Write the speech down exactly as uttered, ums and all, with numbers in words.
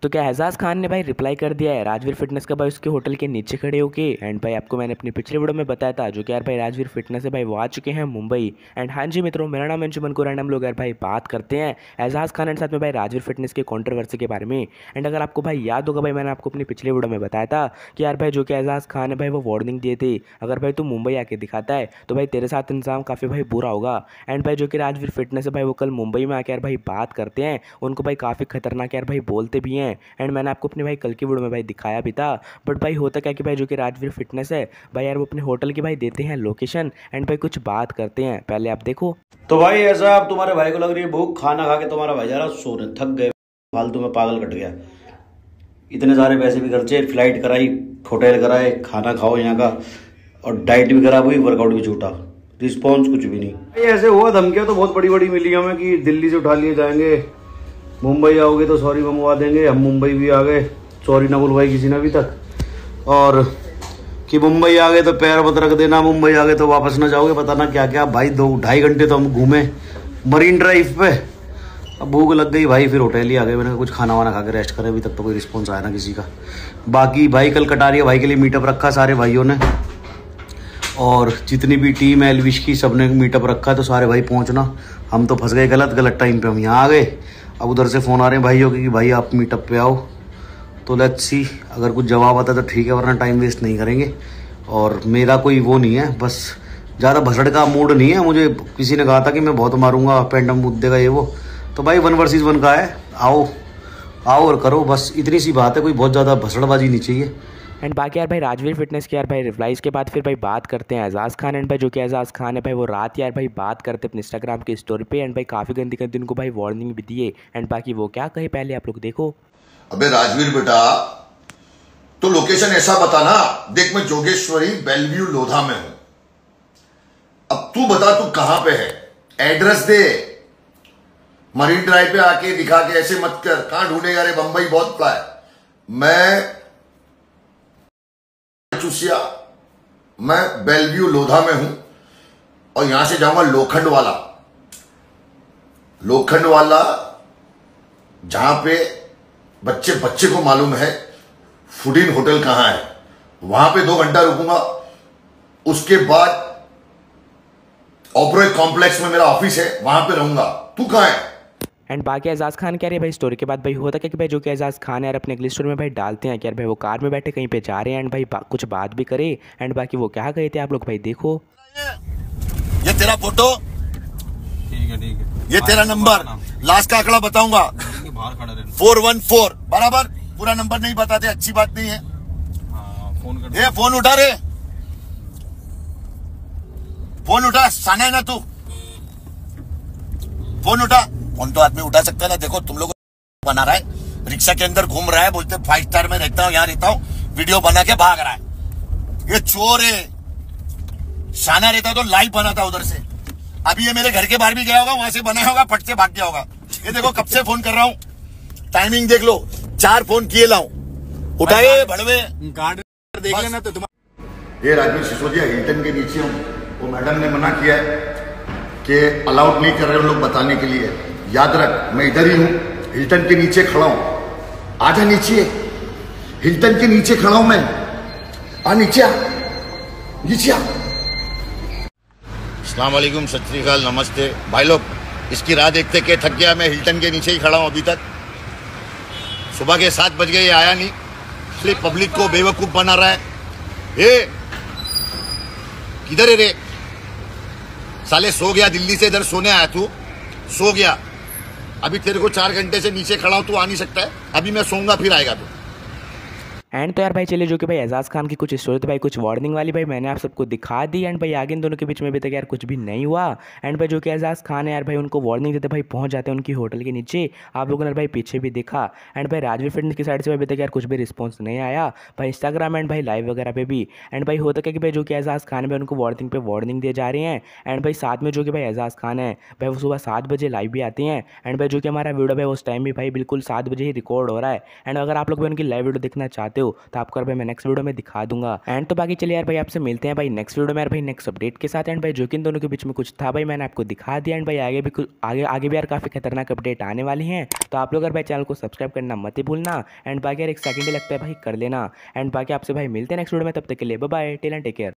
तो क्या एजाज खान ने भाई रिप्लाई कर दिया है राजवीर फिटनेस का भाई उसके होटल के नीचे खड़े होके। एंड भाई आपको मैंने अपनी पिछले वीडियो में बताया था जो कि यार भाई राजवीर फिटनेस है भाई वो आ चुके हैं मुंबई। एंड हाँ जी मित्रों, मेरा नाम अंशुमन कुरान, हम लोग यार भाई बात करते हैं एजाज खान एंड साथ में भाई राजवीर फिटनेस के कॉन्ट्रोवर्सी के बारे में। एंड अगर आपको भाई याद होगा भाई मैंने आपको अपनी पिछले वीडियो में बताया था कि यार भाई जो कि एजाज खान है भाई वो वार्निंग दिए थे, अगर भाई तू मुंबई आके दिखाता है तो भाई तेरे साथ इंतजाम काफ़ी भाई बुरा होगा। एंड भाई जो कि राजवीर फिटनेस है भाई वो कल मुंबई में आके यार भाई बात करते हैं, उनको भाई काफ़ी खतरनाक यार भाई बोलते भी हैं। एंड मैंने आपको अपने भाई कल की वीडियो में भाई दिखाया भी था। बट भाई होता क्या कि भाई जो कि राजवीर फिटनेस है भाई यार वो अपने होटल की भाई देते हैं लोकेशन एंड भाई कुछ बात करते हैं, पहले आप देखो। तो भाई ऐसा अब तुम्हारे भाई को लग रही है भूख, खाना खा के तुम्हारा भाई जा रहा सोने, थक गए, फालतू में पागल कट गया। इतने सारे पैसे भी खर्चे, फ्लाइट कराई, होटल कराए, खाना खाओ यहाँ का, और डाइट भी खराब हुई, वर्कआउट भी छूटा, रिस्पॉन्स कुछ भी नहीं। ऐसे हुआ, धमकियां तो बहुत बड़ी बड़ी मिली हमें कि दिल्ली से उठा लिए जाएंगे, मुंबई आओगे तो सॉरी मंगवा देंगे। हम मुंबई भी आ गए, सॉरी ना बुलवाई किसी ने अभी तक, और कि मुंबई आ गए तो पैर मत रख देना, मुंबई आ गए तो वापस ना जाओगे, पता ना क्या क्या। भाई दो ढाई घंटे तो हम घूमे मरीन ड्राइव पे, अब भूख लग गई भाई, फिर होटल ही आ गए। मैंने कहा कुछ खाना वाना खा के रेस्ट करें, अभी तक तो कोई रिस्पॉन्स आया ना किसी का। बाकी भाई कल कटारिया भाई के लिए मीटअप रखा सारे भाइयों ने, और जितनी भी टीम है एलविश की सब ने मीटअप रखा, तो सारे भाई पहुंचना। हम तो फंस गए गलत गलत टाइम पे, हम यहाँ आ गए। अब उधर से फ़ोन आ रहे हैं भाइयों के कि भाई आप मीटअप पे आओ, तो लेट्स सी, अगर कुछ जवाब आता तो ठीक है, वरना टाइम वेस्ट नहीं करेंगे। और मेरा कोई वो नहीं है, बस ज़्यादा भसड़ का मूड नहीं है। मुझे किसी ने कहा था कि मैं बहुत मारूंगा, पेंडम मुद्दे का ये वो, तो भाई वन वर्सेस वन का है, आओ आओ और करो, बस इतनी सी बात है, कोई बहुत ज़्यादा भसड़बाजी नहीं चाहिए। एंड बाकी यार भाई राजवीर फिटनेस के यार भाई रिप्लाइज के बाद फिर भाई बात करते हैं एजाज खान। एंड भाई जो कि एजाज खान है भाई वो रात यार भाई बात करते अपने इंस्टाग्राम की स्टोरी पे, एंड भाई काफ़ी गंदी गंदी उनको भाई वार्निंग भी दिए। एंड बाकी वो क्या कहे पहले आप लोग देखो। अबे राजवीर बेटा, तो लोकेशन ऐसा बताना, देख मैं जोगेश्वरी बेलव्यू लोधा में हूं, अब तू बता तू कहां पे है, एड्रेस दे। मरीन ड्राइव पे आके दिखा के ऐसे मत कर, कहां ढूंढेगा रे, बंबई बहुत बड़ा है। मैं चुसिया, मैं बेलव्यू लोधा में हूं, और यहां से जाऊंगा लोखंड वाला, लोखंड वाला जहां पे बच्चे बच्चे को मालूम है फूडिन होटल कहां है, वहां पे दो घंटा रुकूंगा। उसके बाद ऑपरेट कॉम्प्लेक्स में मेरा ऑफिस है, वहां पे रहूंगा। तू कहां है? एंड बाकी एजाज खान कह रहे हैं भाई स्टोरी के बाद भाई होता क्या कि भाई जो कि एजाज खान यार अपने अगली स्टोरी में भाई डालते हैं कि यार भाई वो कार में बैठे कहीं पे जा रहे हैं, एंड भाई बा, कुछ बात भी करे। एंड बाकी वो क्या गए थे आप लोग भाई देखो। ये तेरा फोटो, ठीक है ठीक है, ये तेरा नंबर, लास्ट का आंकड़ा बताऊंगा, बाहर खड़ा रहना। फोर वन फोर बराबर। पूरा नंबर नहीं बताते, अच्छी बात नहीं है। हाँ, फोन कर। ये फोन उठा रे, फोन उठा, साना है ना तू, फोन उठा। फोन तो आदमी उठा सकता है ना। देखो तुम लोग बना रहा है, रिक्शा के अंदर घूम रहा है, बोलते फाइव स्टार में रहता हूँ, यहाँ रहता हूँ, वीडियो बना के भाग रहा है। ये चोर है, शाना रहता तो लाइव बनाता उधर से। अभी ये मेरे घर के बाहर भी गया होगा, वहां से बनाया होगा, फट से भाग गया होगा। ये देखो कब से फोन कर रहा हूँ, टाइमिंग देख लो, चार फोन किए लाऊं, उठाए भड़वे कार्ड देख लेना तो तुम्हारा। ये राजवीर सिसोदिया हिल्टन के नीचे हूँ, वो मैडम ने मना किया है कि अलाउड नहीं कर रहे लोग बताने के लिए। याद रख, मैं इधर ही हूँ, हिल्टन के नीचे खड़ा हूँ, आजा नीचे, हिल्टन के नीचे खड़ा हूं मैं, आ नीचे आ, नीचे आ। अस्सलाम वालेकुम, सत श्री अकाल, नमस्ते भाई लोग। इसकी राह देखते के थक गया, मैं हिल्टन के नीचे ही खड़ा हूँ अभी तक। सुबह के सात बज गए, ये आया नहीं, इसलिए पब्लिक को बेवकूफ बना रहा है। ए किधर है रे साले, सो गया दिल्ली से, इधर सोने आया तू, सो गया। अभी तेरे को चार घंटे से नीचे खड़ा हूं, तू आ नहीं सकता है, अभी मैं सोऊंगा फिर आएगा तू। एंड तो यार भाई चलिए जो कि भाई एजाज खान की कुछ स्टोरी तो भाई कुछ वार्निंग वाली भाई मैंने आप सबको दिखा दी। एंड भाई आगे इन दोनों के बीच में अभी तक यार कुछ भी नहीं हुआ। एंड भाई जो कि एजाज खान है यार भाई उनको वार्निंग देते भाई पहुंच जाते हैं उनकी होटल के नीचे, आप लोगों ने भाई पीछे भी देखा। एंड भाई राजवीर फिटनेस की साइड से अभी तक यार कुछ भी रिस्पॉन्स नहीं आया भाई इंस्टाग्राम एंड भाई लाइव वगैरह पे भी। एंड भाई होता क्या कि भाई जो कि एजाज खान है उनको वार्निंग पे वार्निंग दिए जा रहे हैं। एंड भाई साथ में जो कि भाई एजाज खान है भाई वो सुबह सात बजे लाइव भी आते हैं। एंड भाई जो कि हमारा वीडियो है उस टाइम भी भाई बिल्कुल सात बजे ही रिकॉर्ड हो रहा है। एंड अगर आप लोग भी उनकी लाइव वीडियो देखना चाहते हो हो तो आपको यार भाई मैं नेक्स्ट वीडियो में दिखा दूंगा। एंड तो बाकी चलिए यार भाई आपसे मिलते हैं भाई नेक्स्ट वीडियो में यार भाई नेक्स्ट अपडेट के साथ। एंड भाई जो कि इन दोनों के बीच में कुछ था भाई मैंने आपको दिखा दिया। एंड भाई आगे भी कुछ आगे आगे भी यार काफ़ी खतरनाक अपडेट आने वाली हैं, तो आप लोग यार भाई चैनल को सब्सक्राइब करना मत ही भूलना। एंड बाकी यार एक सेकंड ही लगता है भाई कर लेना। एंड बाकी आपसे भाई मिलते हैं नेक्स्ट वीडियो में, तब तक के लिए bye bye, tell and take care.